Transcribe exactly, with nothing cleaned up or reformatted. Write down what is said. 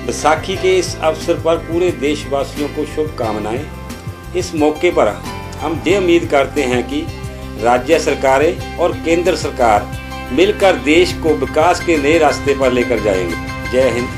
बैसाखी के इस अवसर पर पूरे देशवासियों को शुभकामनाएं। इस मौके पर हम ये उम्मीद करते हैं कि राज्य सरकारें और केंद्र सरकार मिलकर देश को विकास के नए रास्ते पर लेकर जाएंगे। जय हिंद।